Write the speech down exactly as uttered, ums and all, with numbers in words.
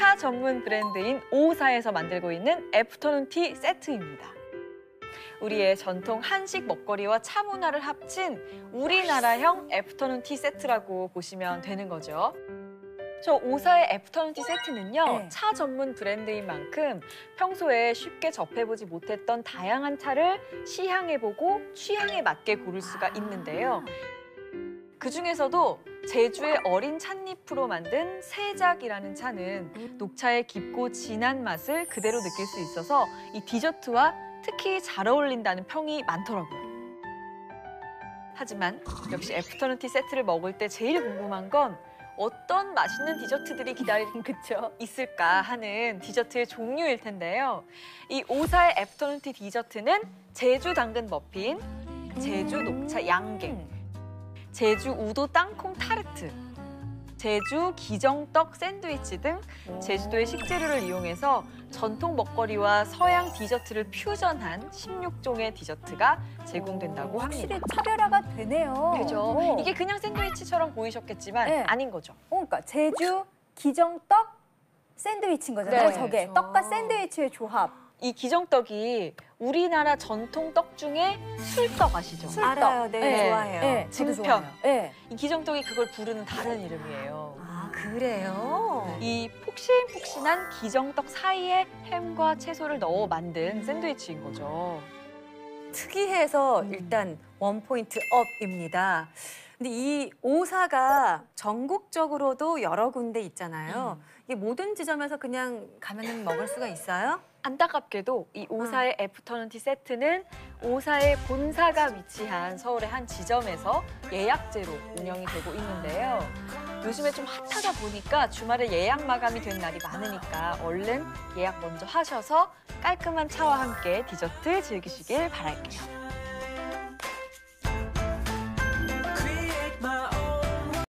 차 전문 브랜드인 오사에서 만들고 있는 애프터눈 티 세트입니다. 우리의 전통 한식 먹거리와 차 문화를 합친 우리나라형 애프터눈 티 세트라고 보시면 되는 거죠. 저 오사의 애프터눈 티 세트는요, 네. 차 전문 브랜드인 만큼 평소에 쉽게 접해보지 못했던 다양한 차를 시향해보고 취향에 맞게 고를 수가 있는데요. 그중에서도 제주의 어린 찻잎으로 만든 세작이라는 차는 녹차의 깊고 진한 맛을 그대로 느낄 수 있어서 이 디저트와 특히 잘 어울린다는 평이 많더라고요. 하지만 역시 애프터눈 티 세트를 먹을 때 제일 궁금한 건 어떤 맛있는 디저트들이 기다리는 그쵸? 있을까 하는 디저트의 종류일 텐데요. 이 오사의 애프터눈 티 디저트는 제주 당근 머핀, 제주 녹차 양갱, 제주 우도 땅콩 타르트, 제주 기정떡 샌드위치 등 제주도의 식재료를 이용해서 전통 먹거리와 서양 디저트를 퓨전한 십육 종의 디저트가 제공된다고 합니다. 확실히 차별화가 되네요. 그죠? 오. 이게 그냥 샌드위치처럼 보이셨겠지만 네. 아닌 거죠. 어, 그러니까 제주 기정떡 샌드위치인 거잖아요. 네. 저게 떡과 샌드위치의 조합. 이 기정떡이 우리나라 전통 떡 중에 술떡 아시죠? 술떡. 알아요. 네, 네. 좋아해요. 네, 저도 증편. 좋아해요. 네. 이 기정떡이 그걸 부르는 다른 이름이에요. 아, 그래요? 이 폭신폭신한 기정떡 사이에 햄과 채소를 넣어 만든 샌드위치인 거죠. 특이해서 일단 원포인트 업입니다. 근데 이 오사가 전국적으로도 여러 군데 있잖아요. 이게 모든 지점에서 그냥 가면은 먹을 수가 있어요? 안타깝게도 이 오사의 애프터눈 티 세트는 오사의 본사가 위치한 서울의 한 지점에서 예약제로 운영이 되고 있는데요. 요즘에 좀 핫하다 보니까 주말에 예약 마감이 된 날이 많으니까 얼른 예약 먼저 하셔서 깔끔한 차와 함께 디저트 즐기시길 바랄게요.